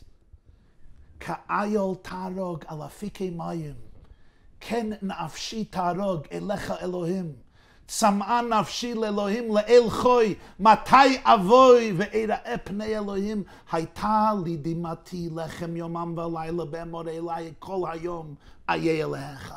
כאיל תהרוג על אפיקי מים, כן נפשי תהרוג אליך אלוהים. צמאה נפשי לאלוהים לאל חוי, מתי אבוי ואראה פני אלוהים? הייתה לי דמעתי לחם יומם ולילה באמור אליי כל היום איה אליך.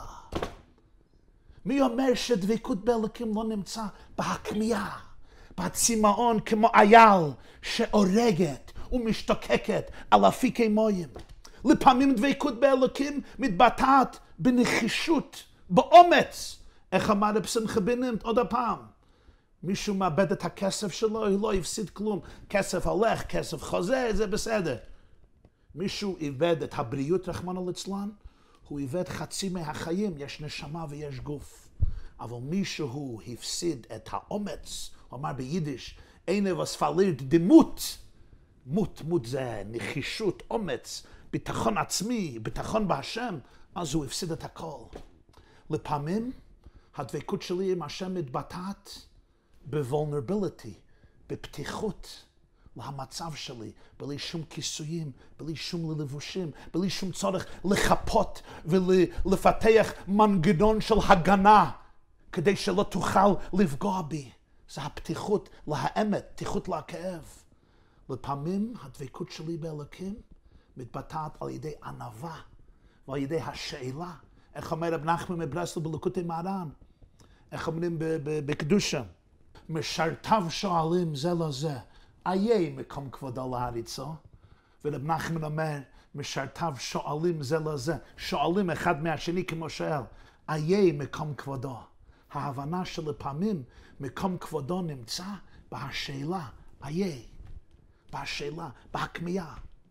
מי אומר שדבקות באלוקים לא נמצא בהכמיהה, בצמאון כמו אייל שהורגת ומשתוקקת על אפיקי מים? לפעמים דבקות באלוקים מתבטאת בנחישות, באומץ. איך אמר רב שמחה בנימין עוד הפעם? מישהו מאבד את הכסף שלו, הוא לא הפסיד כלום. כסף הולך, כסף חוזר, זה בסדר. מישהו איבד את הבריאות, רחמנא ליצלן, הוא איבד חצי מהחיים, יש נשמה ויש גוף. אבל מישהו הפסיד את האומץ, הוא אמר ביידיש, eine was verliert die Mut. מות, מות זה נחישות, אומץ, ביטחון עצמי, ביטחון בהשם, אז הוא הפסיד את הכל. לפעמים, הדבקות שלי עם השם מתבטאת ב-vulnerability, בפתיחות להמצב שלי, בלי שום כיסויים, בלי שום לבושים, בלי שום צורך לחפות ולפתח מנגנון של הגנה, כדי שלא תוכל לפגוע בי. זה הפתיחות להאמת, פתיחות לכאב. לפעמים הדבקות שלי באלוקים מתבטאת על ידי ענווה ועל ידי השאלה. איך אומר רב נחמן מברסלב בליקוטי מוהר"ן? איך אומרים בקדושה? משרתיו שואלים זה לזה, איה מקום כבודו להריצו? ורב נחמן אומר, משרתיו שואלים זה לזה, שואלים אחד מהשני כמו שואל, איה מקום כבודו? ההבנה שלפעמים מקום כבודו נמצא בהשאלה, איה, בהשאלה, בהכמיהה.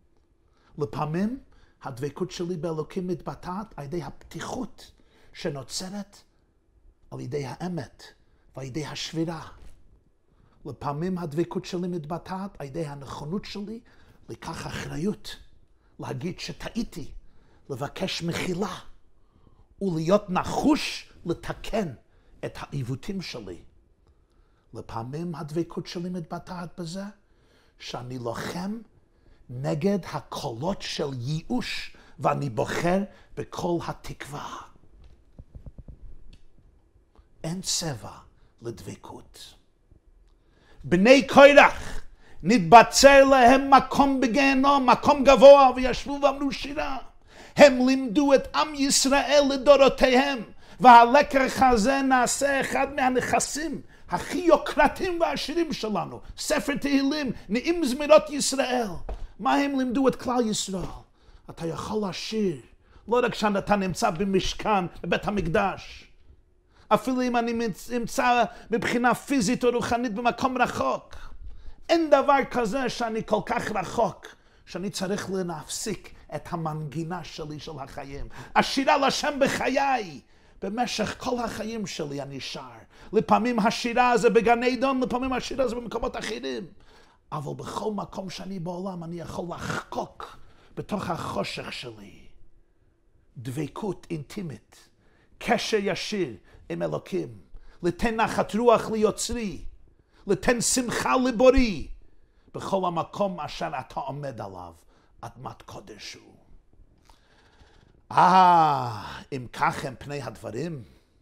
לפעמים הדבקות שלי באלוקים מתבטאת על ידי הפתיחות שנוצרת על ידי האמת ועל ידי השבירה. לפעמים הדבקות שלי מתבטאת על ידי הנכונות שלי לקח אחריות, להגיד שטעיתי, לבקש מחילה ולהיות נחוש לתקן את העיוותים שלי. לפעמים הדבקות שלי מתבטאת בזה שאני לוחם נגד הקולות של ייאוש, ואני בוחר בכל התקווה. אין צבע לדבקות. בני קורח נתבצר להם מקום בגיהנום, מקום גבוה, וישבו ואמרו שירה. הם לימדו את עם ישראל לדורותיהם, והלקח הזה נעשה אחד מהנכסים הכי יוקרתיים והעשירים שלנו. ספר תהילים, נעים זמירות ישראל. מה הם לימדו את כלל ישראל? אתה יכול לשיר, לא רק שאתה נמצא במשכן, בבית המקדש. אפילו אם אני נמצא מבחינה פיזית או רוחנית במקום רחוק. אין דבר כזה שאני כל כך רחוק, שאני צריך להפסיק את המנגינה שלי של החיים. השירה לשם בחיי. במשך כל החיים שלי אני שר. לפעמים השירה זה בגן עדן, לפעמים השירה זה במקומות אחרים. אבל בכל מקום שאני בעולם אני יכול לחקוק בתוך החושך שלי. דבקות אינטימית, קשר ישיר עם אלוקים, לתן נחת רוח ליוצרי, לתן שמחה לבורי, בכל המקום אשר אתה עומד עליו, אדמת קודש הוא. אה, אם כך הם פני הדברים,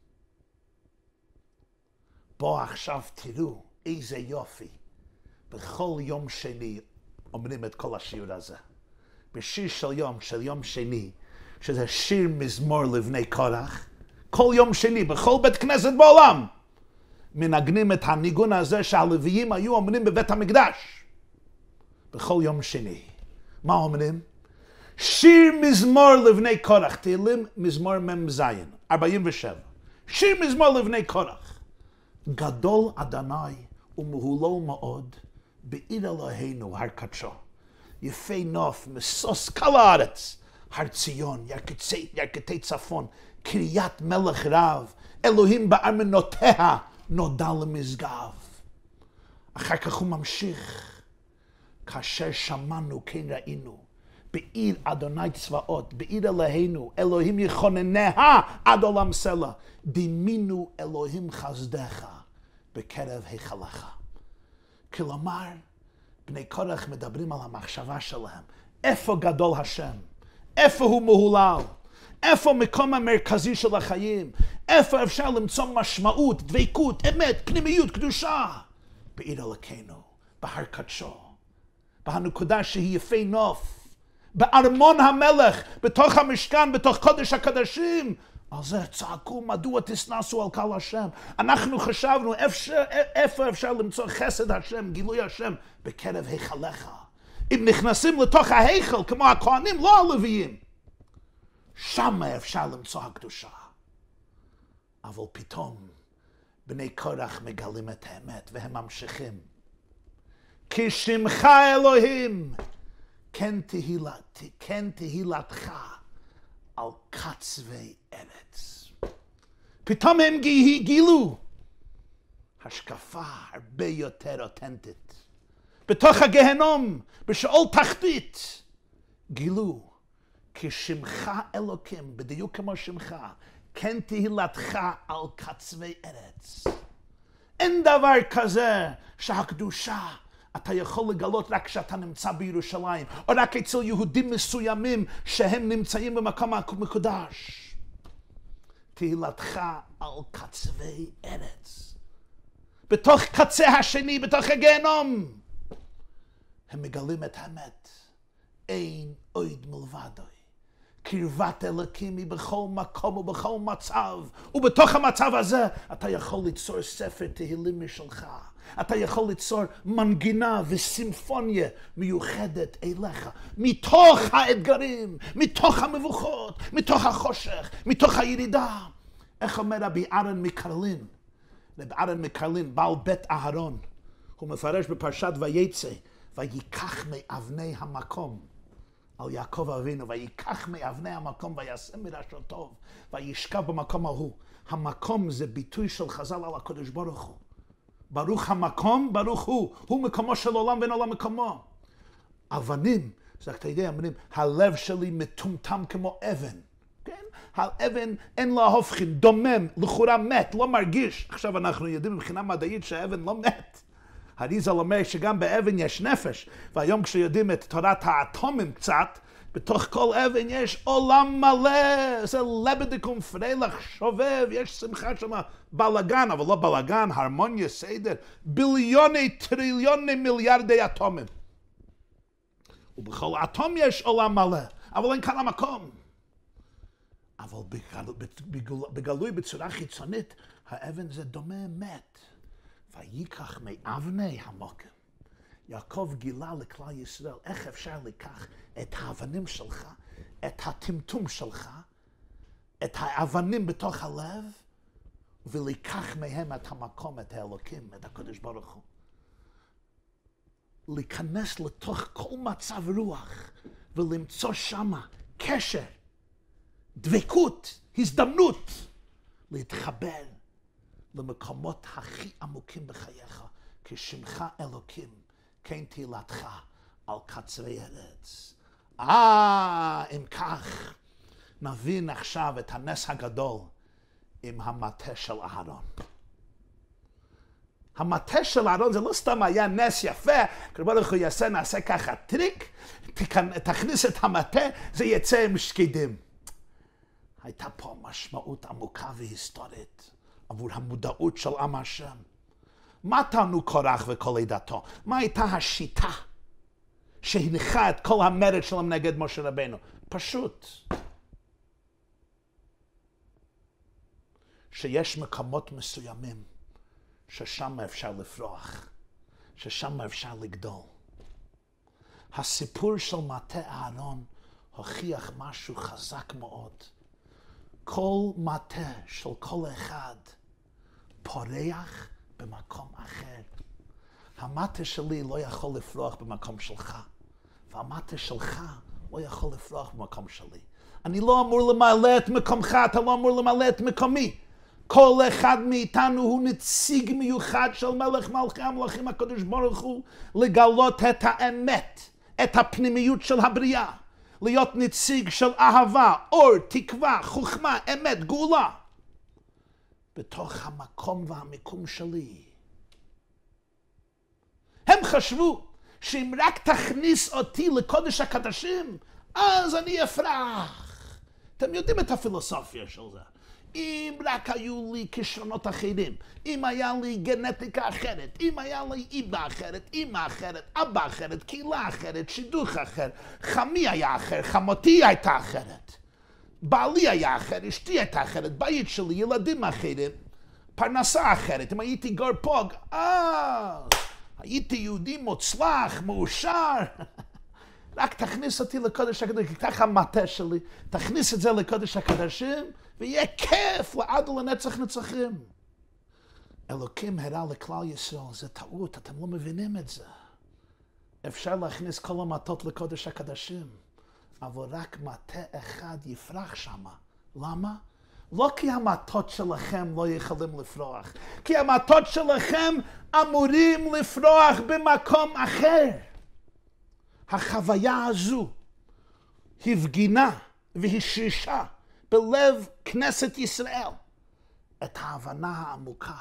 בוא עכשיו תראו איזה יופי. בכל יום שני אומרים את כל השיר הזה. בשיר של יום, של יום שני, שזה שיר מזמור לבני קורח, כל יום שני, בכל בית כנסת בעולם, מנגנים את הניגון הזה שהלוויים היו אומרים בבית המקדש. בכל יום שני. מה אומרים? שיר מזמור לבני קורח, תהילים מזמור ממז, ארבעים ושבע. שיר מזמור לבני קורח. גדול אדוני ומהולל מאוד, בעיר אלוהינו הר קדשו. יפה נוף, משוש כל הארץ, הר ציון, ירכתי, ירכתי צפון, קריית מלך רב, אלוהים בארמנותיה נודע למשגב. אחר כך הוא ממשיך, כאשר שמענו כן ראינו, בעיר אדוני צבאות, בעיר אלוהינו, אלוהים יכונניה עד עולם סלע, דימינו אלוהים חסדך בקרב היכלך. כלומר, בני קורח מדברים על המחשבה שלהם. איפה גדול השם? איפה הוא מהולל? איפה המקום המרכזי של החיים? איפה אפשר למצוא משמעות, דבקות, אמת, פנימיות, קדושה? בעיר אלוקינו, בהר קדשו, בהנקודה שהיא יפה נוף, בארמון המלך, בתוך המשכן, בתוך קודש הקדשים. על זה צעקו, מדוע תסנסו על קהל השם? אנחנו חשבנו אפשר, איפה אפשר למצוא חסד השם, גילוי השם, בקרב היכלך. אם נכנסים לתוך ההיכל, כמו הכהנים, לא הלוויים, שם אפשר למצוא הקדושה. אבל פתאום בני קורח מגלים את האמת והם ממשיכים. כי שמך אלוהים, כן תהילת, כן תהילתך על קצווי ארץ. פתאום הם גילו השקפה הרבה יותר אותנטית. בתוך הגהנום, בשאול תחתית, גילו כי שמך אלוקים, בדיוק כמו שמך, כן תהילתך על קצווי ארץ. אין דבר כזה שהקדושה אתה יכול לגלות רק כשאתה נמצא בירושלים, או רק אצל יהודים מסוימים שהם נמצאים במקום המקודש. תהילתך על קצווי ארץ. בתוך קצה השני, בתוך הגיהנום, הם מגלים את האמת. אין עוד מלבדוי. קרבת אלוקים היא בכל מקום ובכל מצב, ובתוך המצב הזה אתה יכול ליצור ספר תהילים משלך. אתה יכול ליצור מנגינה וסימפוניה מיוחדת אליך, מתוך האתגרים, מתוך המבוכות, מתוך החושך, מתוך הירידה. איך אומר רבי אהרון מקרלין? רבי אהרון מקרלין, בעל בית אהרון, הוא מפרש בפרשת ויצא, ויקח מאבני המקום, על יעקב אבינו, ויקח מאבני המקום ויעשה מרשו טוב, וישכב במקום ההוא. המקום זה ביטוי של חז"ל על הקדוש ברוך הוא. ברוך המקום, ברוך הוא. הוא מקומו של עולם ואין עולם מקומו. אבנים, זה אתה יודע, אומרים, הלב שלי מטומטם כמו אבן. כן? האבן אין לה הופכין, דומם, לכאורה מת, לא מרגיש. עכשיו אנחנו יודעים מבחינה מדעית שהאבן לא מת. הריזל אומר שגם באבן יש נפש, והיום כשיודעים את תורת האטומים קצת, בתוך כל אבן יש עולם מלא, זה לבדיקום פרילך שובב, יש שמחה שם, בלגן, אבל לא בלגן, הרמוניה, סדר, ביליוני, טריליוני, מיליארדי אטומים. ובכל אטום יש עולם מלא, אבל אין כאן המקום. אבל בגלוי, בגלוי בצורה חיצונית, האבן זה דומה מת. ויקח מאבני המוקם. יעקב גילה לכלל ישראל איך אפשר לקח את האבנים שלך, את הטמטום שלך, את האבנים בתוך הלב, ולקח מהם את המקום, את האלוקים, את הקדוש ברוך הוא. להיכנס לתוך כל מצב רוח, ולמצוא שמה קשר, דבקות, הזדמנות, להתחבר למקומות הכי עמוקים בחייך, כשמך אלוקים, כן תהילתך על קצווי ארץ. אה, אם כך, נבין עכשיו את הנס הגדול עם המטה של אהרון. המטה של אהרון זה לא סתם היה נס יפה, כלומר הוא יעשה, נעשה ככה טריק, תכניס את המטה, זה יצא עם שקדים. הייתה פה משמעות עמוקה והיסטורית עבור המודעות של עם השם. מה טענו קורח וכל עדתו? מה הייתה השיטה שהנחה את כל המרד שלהם נגד משה רבנו? פשוט. שיש מקומות מסוימים ששם אפשר לפרוח, ששם אפשר לגדול. הסיפור של מטה אהרון הוכיח משהו חזק מאוד. כל מטה של כל אחד פורח במקום אחר. המטה שלי לא יכול לפרוח במקום שלך, והמטה שלך לא יכול לפרוח במקום שלי. אני לא אמור למלא את מקומך, אתה לא אמור למלא את מקומי. כל אחד מאיתנו הוא נציג מיוחד של מלך מלכי המלכים הקדוש ברוך הוא, לגלות את האמת, את הפנימיות של הבריאה, להיות נציג של אהבה, אור, תקווה, חוכמה, אמת, גאולה, בתוך המקום והמיקום שלי. הם חשבו שאם רק תכניס אותי לקודש הקדשים, אז אני אפרח. אתם יודעים את הפילוסופיה של זה. אם רק היו לי כישרונות אחרים, אם היה לי גנטיקה אחרת, אם היה לי איבא אחרת, אמא אחרת, אבא אחרת, קהילה אחרת, שידוך אחר, חמי היה אחר, חמותי הייתה אחרת, בעלי היה אחר, אשתי הייתה אחרת, בית שלי, ילדים אחרים, פרנסה אחרת, אם הייתי גר פה, אה, הייתי יהודי מוצלח, מאושר. רק תכניס אותי לקודש הקדשים, תיקח המטה שלי, תכניס את זה לקודש הקדשים, ויהיה כיף לעד ולנצח נצחים. אלוקים הראה לכלל ישראל, זה טעות, אתם לא מבינים את זה. אפשר להכניס כל המטות לקודש הקדשים, אבל רק מטה אחד יפרח שמה. למה? לא כי המטות שלכם לא יכולים לפרוח, כי המטות שלכם אמורים לפרוח במקום אחר. החוויה הזו הפגינה והשרישה בלב כנסת ישראל את ההבנה העמוקה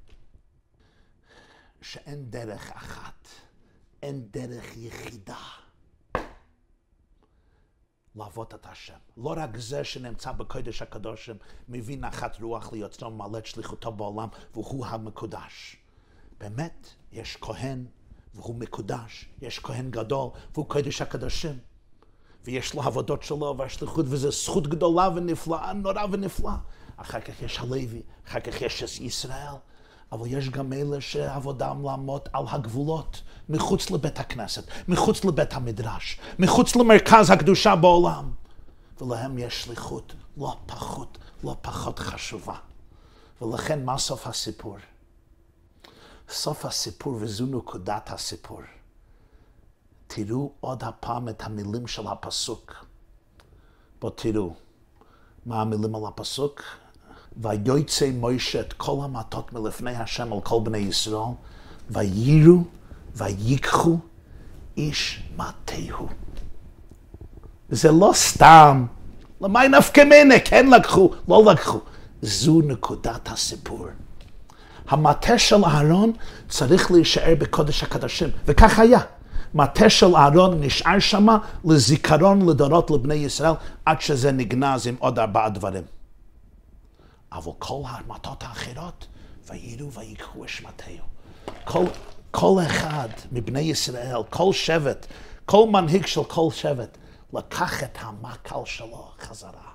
שאין דרך אחת, אין דרך יחידה לעבוד את השם. לא רק זה שנמצא בקודש הקדושים מביא נחת רוח ליוצרו מלא את שליחותו בעולם והוא המקודש. באמת יש כהן והוא מקודש, יש כהן גדול והוא קודש הקדושים, ויש לו עבודות שלו והשליחות, וזו זכות גדולה ונפלאה, נורא ונפלאה. אחר כך יש הלוי, אחר כך יש ישראל, אבל יש גם אלה שעבודם לעמוד על הגבולות, מחוץ לבית הכנסת, מחוץ לבית המדרש, מחוץ למרכז הקדושה בעולם, ולהם יש שליחות לא פחות, לא פחות חשובה. ולכן מה סוף הסיפור? סוף הסיפור, וזו נקודת הסיפור. תראו עוד הפעם את המילים של הפסוק. בוא תראו מה המילים על הפסוק. ויוצא מוישה את כל המטות מלפני השם על כל בני ישראל, ויירו ויקחו איש מטהו. זה לא סתם. למי נפקא מינה? כן לקחו, לא לקחו. זו נקודת הסיפור. המטה של אהרון צריך להישאר בקודש הקדשים, וכך היה. מטה של אהרון נשאר שמה לזיכרון לדורות לבני ישראל, עד שזה נגנז עם עוד ארבעה דברים. אבל כל המטות האחרות, ויירו ויקחו איש מטהו. כל, כל אחד מבני ישראל, כל שבט, כל מנהיג של כל שבט, לקח את המקל שלו חזרה.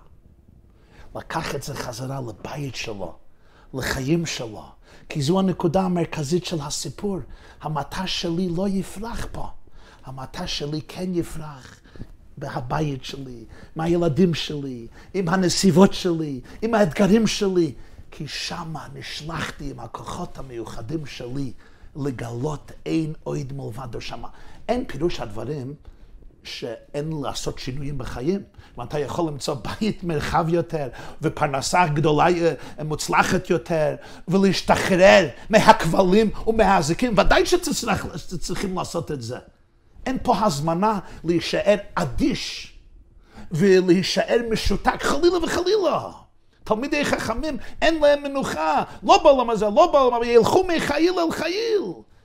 לקח את זה חזרה לבית שלו, לחיים שלו. כי זו הנקודה המרכזית של הסיפור. המטה שלי לא יפרח פה. המטה שלי כן יפרח בהבית שלי, עם הילדים שלי, עם הנסיבות שלי, עם האתגרים שלי. כי שמה נשלחתי עם הכוחות המיוחדים שלי לגלות אין עוד מלבדו שמה. אין פירוש הדברים שאין לעשות שינויים בחיים. ואתה יכול למצוא בית מרחב יותר, ופרנסה גדולה מוצלחת יותר, ולהשתחרר מהכבלים ומהזיקים. ודאי שצריכים לעשות את זה. אין פה הזמנה להישאר אדיש, ולהישאר משותק, חלילה וחלילה. תלמידי חכמים אין להם מנוחה, לא בעולם הזה, לא בעולם הזה, ילכו מחיל אל חיל.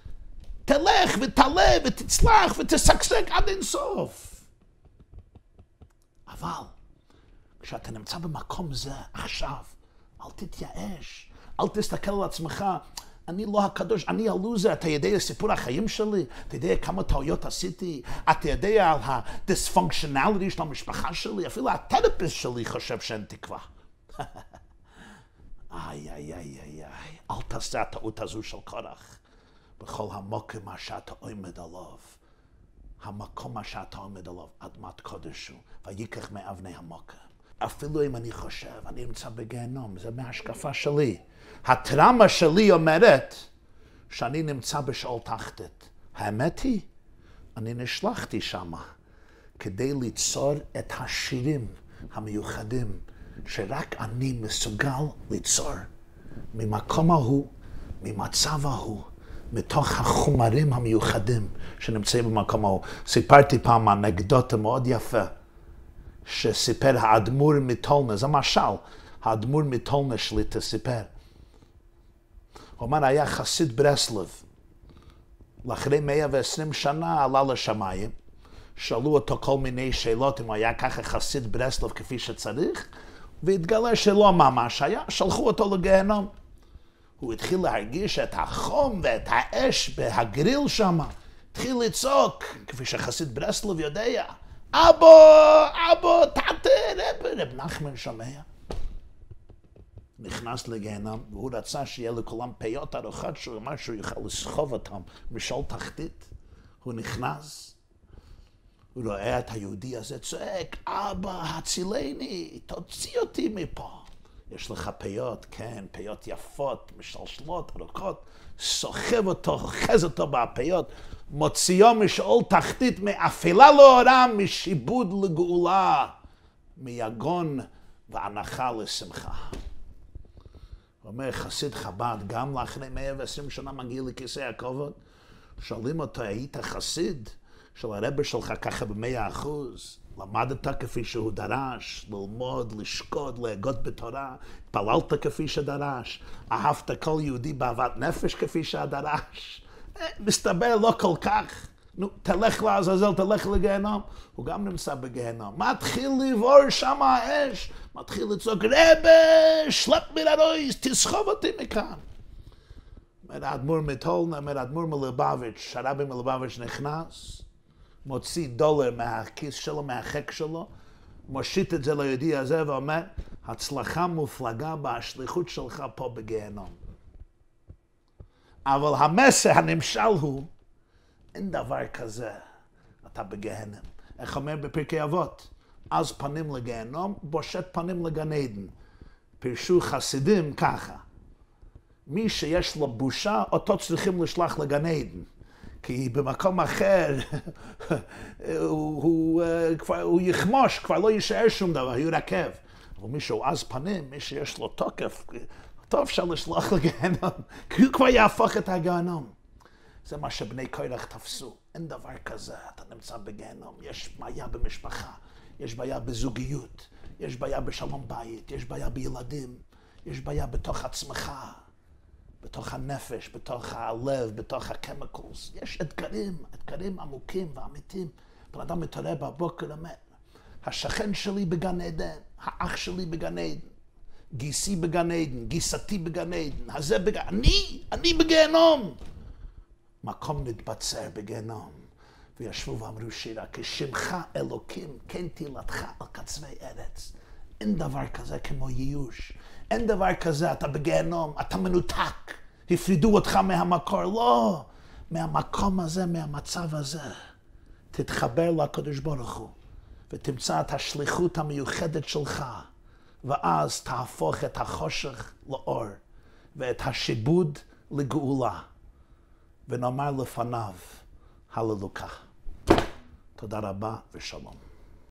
תלך ותעלה ותצלח ותשגשג עד אין סוף. אבל כשאתה נמצא במקום זה עכשיו, אל תתייאש, אל תסתכל על עצמך, אני לא הקדוש, אני הלוזר, אתה יודע סיפור החיים שלי, אתה יודע כמה טעויות עשיתי, אתה יודע על הדיספונקשנליטי של המשפחה שלי, אפילו התרפיסט שלי חושב שאין תקווה. איי, איי, איי, איי, איי, אל תעשה הטעות הזו של קורח. בכל המקום מה שאתה עומד עליו, המקום מה שאתה עומד עליו, אדמת קודש הוא, ויקח מאבני המקום. אפילו אם אני חושב, אני נמצא בגיהנום, זה מההשקפה שלי. הטראומה שלי אומרת שאני נמצא בשאול תחתית. האמת היא, אני נשלחתי שמה כדי ליצור את השירים המיוחדים שרק אני מסוגל ליצור ממקום ההוא, ממצב ההוא, מתוך החומרים המיוחדים שנמצאים במקום ההוא. סיפרתי פעם אנקדוטה מאוד יפה שסיפר האדמו"ר מטולנה, זה משל, האדמו"ר מטולנה שלי תסיפר. הוא אומר, היה חסיד ברסלב, לאחרי מאה ועשרים שנה עלה לשמיים, שאלו אותו כל מיני שאלות אם הוא היה ככה חסיד ברסלב כפי שצריך, והתגלה שלא ממש היה, שלחו אותו לגיהנום. הוא התחיל להרגיש את החום ואת האש בהגריל שם, התחיל לצעוק, כפי שחסיד ברסלב יודע, אבו, אבו, תתה, רב, רב נחמן שומע. נכנס לגיהנום, והוא רצה שיהיה לכולם פיות ארוחת, שהוא אמר שהוא יוכל לסחוב אותם משאול תחתית. הוא נכנס, הוא רואה את היהודי הזה צועק, אבא, הצילני, תוציא אותי מפה. יש לך פיות, כן, פיות יפות, משלשלות, ארוכות, סוחב אותו, אוחז אותו בפיות, מוציאו משאול תחתית, מאפלה לאורה, משיבוד לגאולה, מיגון והנחה לשמחה. הוא אומר, חסיד חב"ד, גם לאחרי מאה ועשרים שנה מגיע לכיסא הכבוד, שואלים אותו, היית חסיד של הרבי שלך ככה במאה אחוז? למדת כפי שהוא דרש, ללמוד, לשקוד, להגות בתורה, התפללת כפי שדרש, אהבת כל יהודי באהבת נפש כפי שדרש. מסתבר לא כל כך. נו, תלך לעזאזל, תלך לגיהנום. הוא גם נמצא בגיהנום. מתחיל לבור שם האש, מתחיל לצעוק, רבי, שלפ מלרויס, תסחוב אותי מכאן. אומר האדמו"ר מטולנה, אומר האדמו"ר מלובביץ', הרבי מלובביץ' נכנס, מוציא דולר מהכיס שלו, מהחק שלו, מושיט את זה ליהודי הזה ואומר, הצלחה מופלגה בהשליחות שלך פה בגיהנום. אבל המסר הנמשל הוא, אין דבר כזה, אתה בגיהנום. איך אומר בפרקי אבות? אז פנים לגיהנום, בושת פנים לגן עדן. פירשו חסידים ככה, מי שיש לו בושה, אותו צריכים לשלוח לגן עדן. כי במקום אחר הוא, הוא, כבר, הוא יחמוש, כבר לא יישאר שום דבר, ירקב. אבל מישהו עז פנים, מי שיש לו תוקף, טוב אפשר לשלוח לגיהנום, כי הוא כבר יהפוך את הגיהנום. זה מה שבני קורח תפסו. אין דבר כזה, אתה נמצא בגיהנום, יש בעיה במשפחה, יש בעיה בזוגיות, יש בעיה בשלום בית, יש בעיה בילדים, יש בעיה בתוך עצמך. בתוך הנפש, בתוך הלב, בתוך הקמיקלס. יש אתגרים, אתגרים עמוקים ואמיתיים. בן אדם מתעורר בבוקר אומר, השכן שלי בגן עדן, האח שלי בגן עדן, גיסי בגן עדן, גיסתי בגן עדן, הזה בגן... אני, אני בגיהנום. מקום נתבצר בגיהנום. וישבו ואמרו שירה, כשמך אלוקים, כן תהילתך על קצווי ארץ. אין דבר כזה כמו ייאוש. אין דבר כזה, אתה בגיהנום, אתה מנותק, הפרידו אותך מהמקור. לא, מהמקום הזה, מהמצב הזה. תתחבר לקדוש ברוך הוא, ותמצא את השליחות המיוחדת שלך, ואז תהפוך את החושך לאור, ואת השיבוד לגאולה, ונאמר לפניו, הללויה. תודה רבה ושלום.